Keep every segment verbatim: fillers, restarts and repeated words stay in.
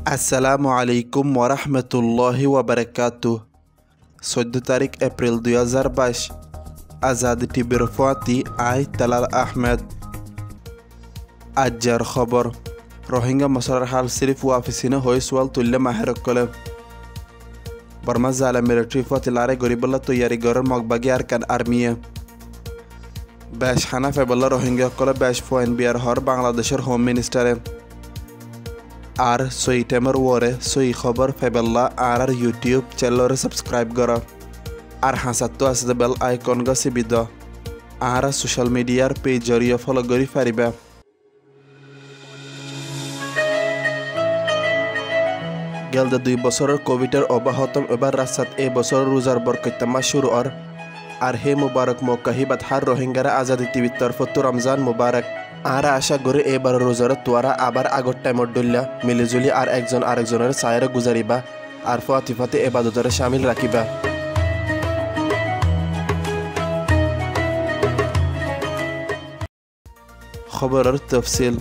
আসসালামু আলাইকুম ওরহমতুল্লাহি ওয়াবারাকাতুহ। চৈধ্য তারিখ এপ্রিল দুই হাজার বাইশ। আজাদ টিভির ফাতি আই তালাল আহমেদ। আজ্জার খবর রোহিঙ্গা মশলার হাল সিরিফ ওয়াফিসিনে হয়ে সোয়াল তুল্লে মাহেরকলে বর্মা জালা মিলিটারি ফাতি লারে গরিবল্লা তৈয়ারি গরের মগবাগি আর কান আর্মিয়ে বেশ হানা ফেবল্লা রোহিঙ্গা কলে বেশ ফোয়েন বিয়ার হর বাংলাদেশের হোম মিনিস্টারে আর সইটেমের ওরে সই খবর ফেবেল্লা আর আর ইউটিউব চ্যানেলরে সাবস্ক্রাইব করা আর হাসাতো আছে বেল আইকন গা সিবিদ আর সোশ্যাল মিডিয়ার পেজ জরিয়ে ফলো করি পারিবা। গেলদে দুই বছরের কোভিডের অব্যাহতম এবার রাস্তাত এই বছর রোজার বরকতমা শুরু আর আর হে মুবারক মৌকাহিবাত হার রোহিঙ্গারা আজাদি টিভির তরফত রমজান মুবারক। আর আশা করি এবার রোজার তোয়ারা আবার আগর টাইমত ডুল্লা মিলিজুলি আর একজন আরেকজনের ছায়ারে গুজারিবা আর ফাতি ফাতে এবাদতরে শামিল রাখিবা। খবরের তফসিল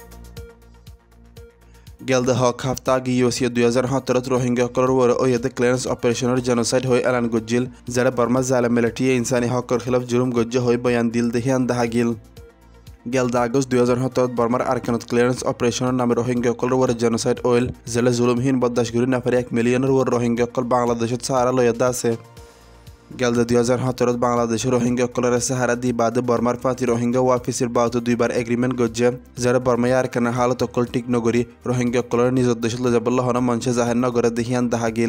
গেলদে হক হাফতা গিয়েছে দুই হাজার সতেরোত রোহিঙ্গাসকলের ওপৰত ওয়াদে ক্লিয়ারেন্স অপারেশনের জেনোসাইড হয়ে এলান গজ্জিল যারা বর্মা জালে মিলিটারিয়ে ইনসানি হকর খিলাফ জুলুম গজ্জ হয়ে বয়ান দিল দেহিয়ান দাহাগিল। গেলদা আগস্ট দুই হাজার সতেরোত বর্মার আরকানত ক্লিয়ারেন্স অপারেশনের নামে রোহিঙ্গাসকলের ওপৰত জেনোসাইড ওয়েল জেলে জুলুমহীন বদাসগুরি নাফারি এক মিলিয়নের ওপর রোহিঙ্গাসকল বাংলাদেশত সাহারা লইয়াদা আছে। গেলদে দুই হাজার সতেরোত বাংলাদেশের রোহিঙ্গাসকলের সাহারা দি বাদে বর্মার ফাতি রোহিঙ্গা ওয়াফিসের বাউতে দুইবার এগ্রিমেন্ট গজ্জে যারা বর্মায় আরকানের হালত অকল ঠিক নগরী রোহিঙ্গাসকলের নিজের দেশত লৈ যাবল্লা হন মঞ্চে জাহের নগরে দেহিয়ান দাহাগিল।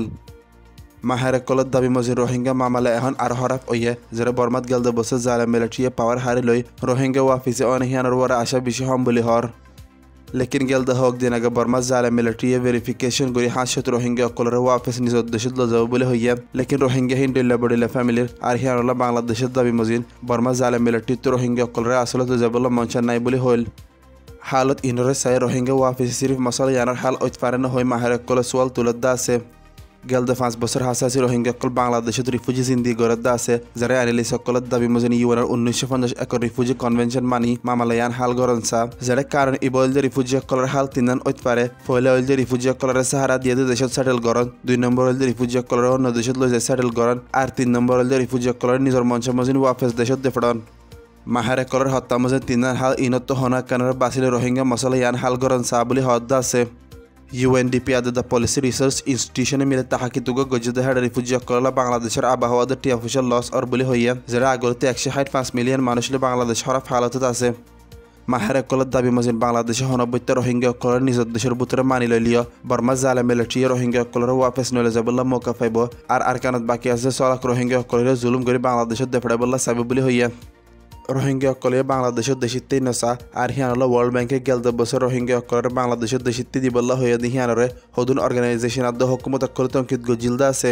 মাহেরকলত দাবি মজির রোহিঙ্গা মামলা এখন আর হরাফ ওয়ে যারা বর্মাত গেলদে বছর জালা মিলিটারিয়ে পাওয়ার হারি লৈ রোহিঙ্গা ওয়াফিসে অনহিয়ানোর ওরা আশা বেশি হম বলি হর লেকিন গেলদে হক দিন আগে বর্মা জালা মিলিটারিয়ে ভেরিফিকেশন করে হাসত রোহিঙ্গা অকলের ওয়াফিস নিজের দেশত লৈ যাব বলে হইয়া লেকিন রোহিঙ্গাহীন ডেলা বডিলা ফ্যামিলির আর হিয়ানলা বাংলাদেশের দাবি মজিন বর্মা জালা মিলিটারি তো রোহিঙ্গা অকলের আসলত লৈ যাবল্লা মঞ্চা নাই বলে হইল। হালত ইনরে চাই রোহিঙ্গা ওয়াফিস সিরিফ মশলা ইয়ানোর হাল ঐতফারেন হয়ে মাহেরকলে সোয়াল তুলদ্দা আছে। গেলদে পাঁচ বছর হাসাসি রোহিঙ্গাসকল বাংলাদেশত রিফিউজি জিন্দিগি গড়দ্দা আছে যারা আনিলি সকলত দাবি মজিন ইউএনের উনিশশো পঞ্চাশ একর রিফিউজি কনভেনশন মানি মামালায়ান হাল গরন চা যারা কারণ ইবল যে রিফিউজি সকলের হাল তিনান ঐত পারে পয়লা হইল যে রিফিউজি সকলের সাহারা দিয়ে দেশত সেটেল গরন দুই নম্বর হইল যে রিফিউজি সকলের অন্য দেশত লৈ যায় সেটেল গরন আর তিন নম্বর হইল যে রিফিউজি সকলের নিজের মঞ্চ মজিন ওয়াফেস দেশত দেফড়ন। মাহেরকলের হত্যা মজিন তিনান হাল ইনত হনা কানের বাসিলে রোহিঙ্গা মশলা ইয়ান হাল গরন চা বলে হদ্দা আছে। ইউএনডিপি আদে দ্য পলিসি রিসার্চ ইনস্টিটিউশনে মিলে তাহাকিতুগ গজ্জে হেড রিফিউজি সকল বাংলাদেশের আবহাওয়া টি অফিসিয়াল লস আর বলে হইয়া যারা আগলতে একশো ষাট পাঁচ মিলিয়ন মানুষ বাংলাদেশ হরাফ হালতত আছে। মাহেরকলের দাবি মজিন বাংলাদেশে হনব্বইটা রোহিঙ্গা সকলের নিজের দেশের বুতরে মানি লইলিও বর্মা জালে মিলিটারিয়ে রোহিঙ্গা সকলের ওয়াফেস নলে যাবল্লা মৌকা পাইব আর আরকানত বাকি আছে চলাক রোহিঙ্গা সকলের জুলুম করে বাংলাদেশত দেফড়াবল্লা চাইব বলে হইয়া। রোহিঙ্গা সকলে বাংলাদেশের দেশিত্বেই নচা আর হিয়ানলা ওয়ার্ল্ড ব্যাংকে গেলদে বছর রোহিঙ্গা সকলের বাংলাদেশের দেশিত্বে দিবল্লা হইয়া দি হিয়ানরে হদুন অর্গানাইজেশন আদ্য হকুমত অক্ষরে তঙ্কিত গজিলদা আছে।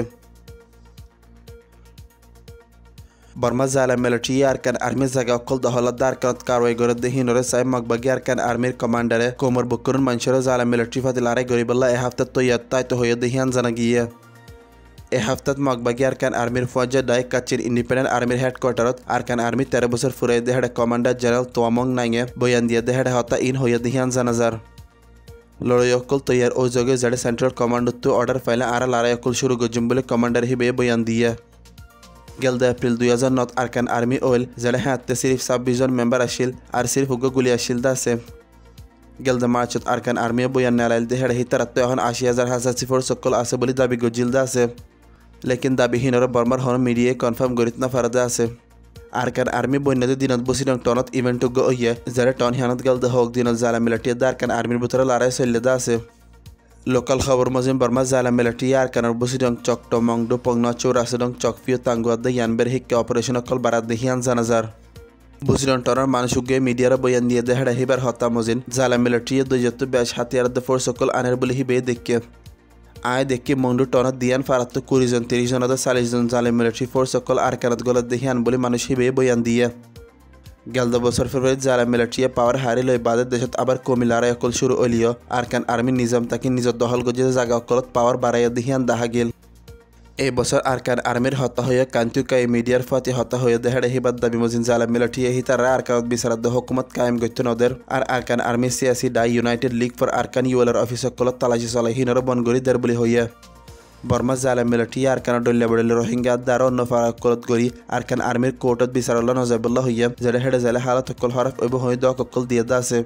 বর্মা জালা মিলিটারি আরকান আর্মির জায়গা অকল দহলতদা আরকানত কারওয়াই গড়ে দি হিনরে সাহেব মগবাগি আরকান আর্মির কমান্ডারে কোমর বকরুন মানুষের জালা মিলিটারি ফাতি লারাই গরিবল্লা এ হাফতাত তৈয়ার তাইতো হইয়া দি হিয়ান জানা গিয়ে এ হাফতাত মগবাগি আরকান আর্মির ফৌজে ডাইক কাচির ইন্ডিপেন্ডেন্ট আর্মির হেডকোয়ার্টারত আরকান আর্মি তেরো বছর ফুরাই দেহেড কমান্ডার জেনারেল তোয়ামং নাইঙে বয়ান দিয়ে দেহেড হতা ইন হইয়া দিহিয়ান জানাজার লড়াই অকল তৈয়ার ও যোগে যারা সেন্ট্রাল কমান্ডত অর্ডার ফাইলে আর লড়াই অকল শুরু গজম বলে কমান্ডার হিবে বয়ান দিয়ে। গেলদে এপ্রিল দুই হাজার নত আরকান আর্মি ওয়েল যারা হাতে সিরিফ ছাব্বিশ জন মেম্বার আসিল আর সিরিফ হুগ গুলি আসিল দা আছে। গেলদে মার্চত আরকান আর্মিয়ে বয়ান নালাইল দেহেড হিতারাত্ত এখন আশি হাজার হাজার সিফর সকল আছে বলে দাবি গজিলদা আছে লেকিন দাবিহীনর বর্মার হন মিডিয়ায় কনফার্ম গরিত না ফারাদা আছে। আরকান আর্মি বন্যাদের দিনত বসি রং টনত ইভেন্ট ইয়ে যারা টন হিয়ানত গেলদে হক দিনত জালা মিলিটারিয়ে দা আরকান আর্মির ভিতরে লড়াই চলিদা আছে। লোকাল খবর মজিম বর্মা জালা মিলিটারিয়ে আরকানের বসি রং চকট মংডো পংনা চৌরাশি রং চকফিও তাঙ্গুয়াদ ইয়ানবের হিক্কে অপারেশন অকল বারাত দেহিয়ান জানাজার বসি রং টনার মানুষ উগে মিডিয়ার বয়ান দিয়ে দেহেড হিবার হত্যা মজিন জালা মিলিটারিয়ে দুইযত বেশ হাতিয়ার দে ফোর্স সকল আনের বলে হিবে দেখে আয় দেখে মন্ডু টনত দিয়ান ফারাত্ত কুড়ি জন তিরিশ জন চাল্লিশ জন জালে মিলিটারি ফোর্স সকল আরকানত গলত দেহিয়ান বলে মানুষ হিবে বয়ান দিয়ে। গেলদে বছর ফেব্রুয়ারি জালা মিলিটারিয়ে পাওয়ার হারি লই বাদের দেশত আবার কমি লড়াই অকল শুরু হলিও আরকান আর্মি নিজাম তাকে নিজের দহল গজিয়ে জায়গা অকলত পাওয়ার বাড়াইয়া দেহিয়ান দাহা গেল। এই বছর আরকান আর্মির হত্যা হয়ে কান্তুকাই মিডিয়ার ফাতি হত্যা হয়ে দেহের হিবাদ দাবি মজিন জালাম মিলাটিয়ে হিতারা আরকানত বিচারাদ্দ হুকুমত কায়েম গত্য নদের আর আরকান আর্মি সিয়াসি ডাই ইউনাইটেড লীগ ফর আরকান ইউএলআর অফিসকলত তালাশি চলাই হিনর বনগরি দের বলি হইয়া বর্মা জালাম মিলাটিয়ে আরকান ডল্লা বডলে রোহিঙ্গা দ্বার অন্য ফারাকলত গরি আরকান আর্মির কোর্টত বিচারাল্লাহ নজাবুল্লাহ হইয়া যেটা হেডে জালে হালত অকল হরফ অব হয়ে দক অকল দিয়ে দা আছে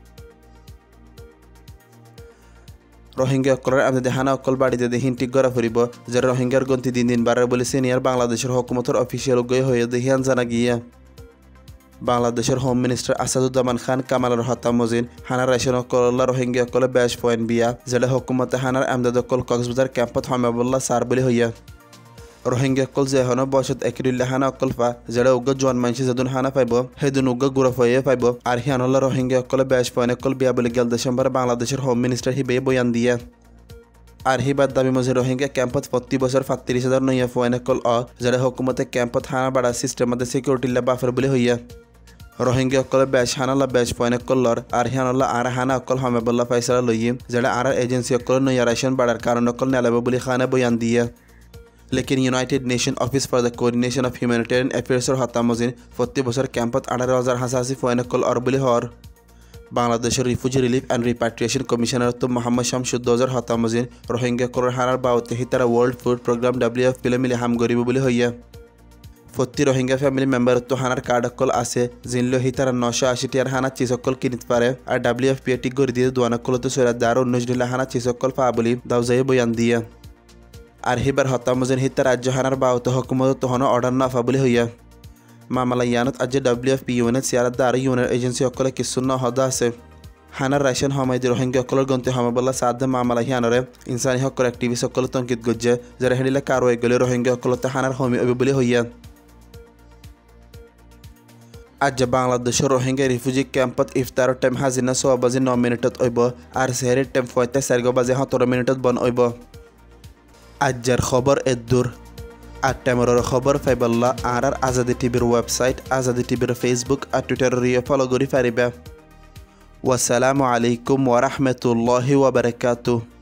রোহিঙ্গা অকলের আমদানি হানা অকল বাড়িতে দেহিন ঠিক গড়া ফুরিব যারা রোহিঙ্গার গন্তি দিন দিন বাড়ার বলে সিনিয়র বাংলাদেশের হুকুমতের অফিসিয়াল গয়ে হয়ে দেহিয়ান জানা গিয়া বাংলাদেশের হোম মিনিস্টার আসাদুজ্জামান খান কামালের হত্যা মজিন হানার রাইশন অকল্লা রোহিঙ্গা অকলে বেশ পয়েন্ট বিয়া যেটা হুকুমতে হানার আমদাদ অকল কক্সবাজার ক্যাম্পত হমাবুল্লাহ সার বলে হইয়া রোহিঙ্গা অকল যে হন বয়সত একরিল্লা হানা অকল পা যেটা উগ্র জোয়ান মানসি যেদিন হানা পাইব সেদিন উগ্র গুরফ হয়ে পাইব আর হিয়ানল্লা রোহিঙ্গা অকলে বেশ পয়েন্ট অকল বিয়া বলে গেল ডিসেম্বর বাংলাদেশের হোম মিনিস্টার হিবে বয়ান দিয়া আর হিবাদ দাবি মজে রোহিঙ্গা ক্যাম্পত প্রতি বছর সাতত্রিশ হাজার নয়া পয়েন্ট অকল অ যেটা হুকুমতে ক্যাম্পত হানা বাড়া সিস্টেমতে সিকিউরিটি বাফার বলে হইয়া রোহিঙ্গা অকলে বেশ হানাল্লা বেশ পয়েন্ট অকল লর আর হিয়ানল্লা আর হানা অকল হমাবুল্লাহ ফাইসালা লইয়ে যেটা আর এজেন্সি অকল নয়া রাইশন বাড়ার কারণ অকল নেলাব বলে খানা বয়ান দিয়া लेकिन united nation office for the coordination of humanitarian अफेयर्सर हत्या मजिन प्रति बছর ক্যাম্পত আঠারো হাজার হাসাসি পয়েন্ট অকল অর বলে হর বাংলাদেশের refugee relief and repatriation commissioner তো মোহাম্মদ শামসুদ দোজার হত্যা মজিন রোহিঙ্গা করার হারার বাউতে হিতারা world food programme W F পিলে মিলে হাম গরিব বলে হইয়া প্রতি রোহিঙ্গা ফ্যামিলি মেম্বার তো হানার কার্ড অকল আছে জিনলো হিতারা নশো আশি টিয়ার হানা চিজ অকল কিনিতে পারে আর ডাব্লিউ এফ পি টিক গড়ি দিয়ে দোয়ান অকলতো সৈরাত দার উনিশ ডিলা হানা চিজ অকল পা বলি দাউজাই বয়ান দিয়া আর হিবার হত্যা মজিন হিতা রাজ্য হানার বাউতে হকুমত তহন অর্ডার না ফাবলি হইয়া মামলা ইয়ানত আজ ডাব্লিউ এফ পি ইউনিট সিয়ারাত দার ইউনিট এজেন্সি অকলে কিসুন্ন হদা আছে হানার রাইশন হমাইদি রোহিঙ্গা অকলের গন্তি হমাবল্লা সাদ মামলা হিয়ানরে ইনসানি হকর অ্যাক্টিভিস্ট অকল তঙ্কিত গজ্জে যারা হেডিলে কারো এগলে রোহিঙ্গা অকলতে হানার হমি অবি বলি হইয়া আজ বাংলাদেশের রোহিঙ্গা রিফিউজি ক্যাম্পত ইফতারের টাইম হাজিনা সোয়া বাজে ন মিনিটত অইব আর সেহেরের টাইম ফয়তে চারিগ বাজে সতেরো মিনিটত বন অইব আজ্জার খবর এদুর আর টেমরের খবর ফাইবাল্লা আর আর আজাদি টিভির ওয়েবসাইট আজাদি টিভির ফেসবুক আর টুইটারের রিয়ে ফলো করি পারিবা ওয়াসসালামু আলাইকুম ওয়া রাহমাতুল্লাহি ওয়া বারাকাতুহু।